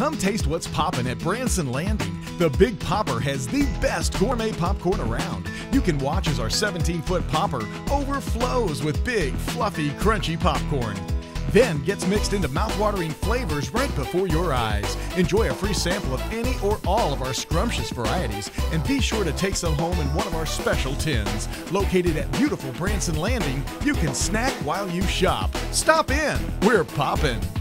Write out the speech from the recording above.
Come taste what's poppin' at Branson Landing. The Big Popper has the best gourmet popcorn around. You can watch as our 17-foot popper overflows with big, fluffy, crunchy popcorn. Then gets mixed into mouth-watering flavors right before your eyes. Enjoy a free sample of any or all of our scrumptious varieties, and be sure to take some home in one of our special tins. Located at beautiful Branson Landing, you can snack while you shop. Stop in. We're poppin'.